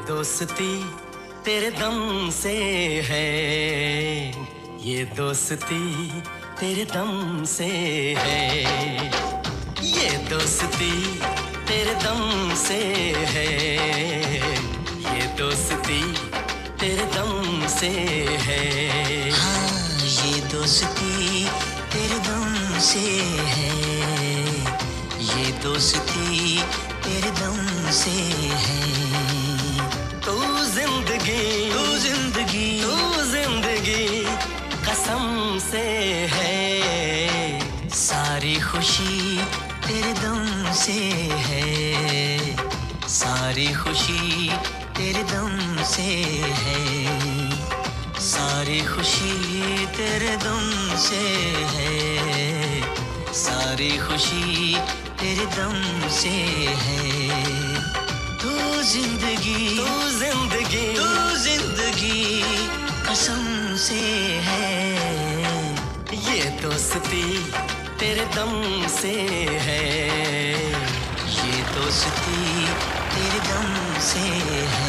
दोस्ती तेरे दम से है, ये दोस्ती तेरे दम से है, ये दोस्ती तेरे दम से है, ये दोस्ती तेरे दम से है। हाँ, ये दोस्ती तेरे दम से है, ये दोस्ती तेरे दम से है। तू जिंदगी कसम से है, सारी खुशी तेरे दम से है, सारी खुशी तेरे दम से है, सारी खुशी तेरे दम से है, सारी खुशी तेरे दम से है। तू जिंदगी कसम से है, ये दोस्ती तेरे दम से है, ये दोस्ती तेरे दम से है।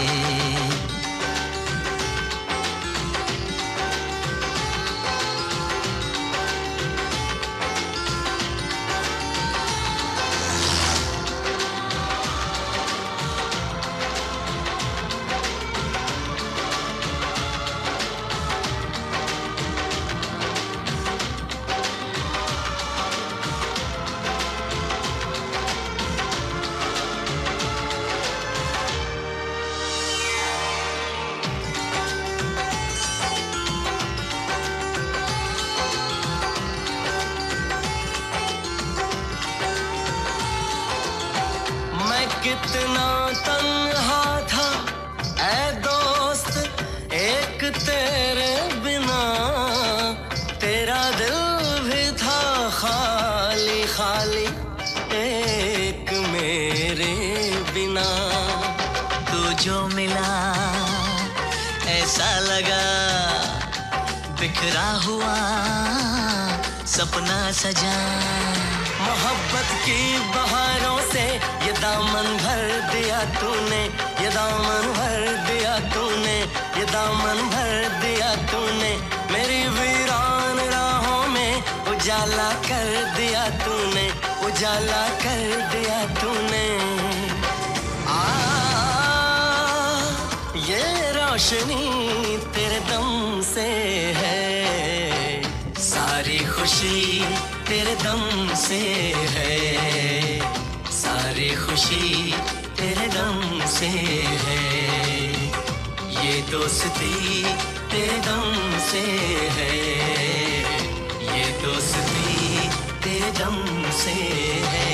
कितना तन्हा था ऐ दोस्त एक तेरे बिना, तेरा दिल भी था खाली खाली एक मेरे बिना। तू जो मिला ऐसा लगा बिखरा हुआ सपना सजा, मोहब्बत की बहारों से ये दामन भर दिया तूने, ये दामन भर दिया तूने, ये दामन भर दिया तूने, मेरी वीरान राहों में उजाला कर दिया तूने, उजाला कर दिया तूने। ये रोशनी तेरे दम से है, सारी खुशी तेरे दम से है, सारी खुशी तेरे दम से है, ये दोस्ती तेरे दम से है, ये दोस्ती तेरे दम से है।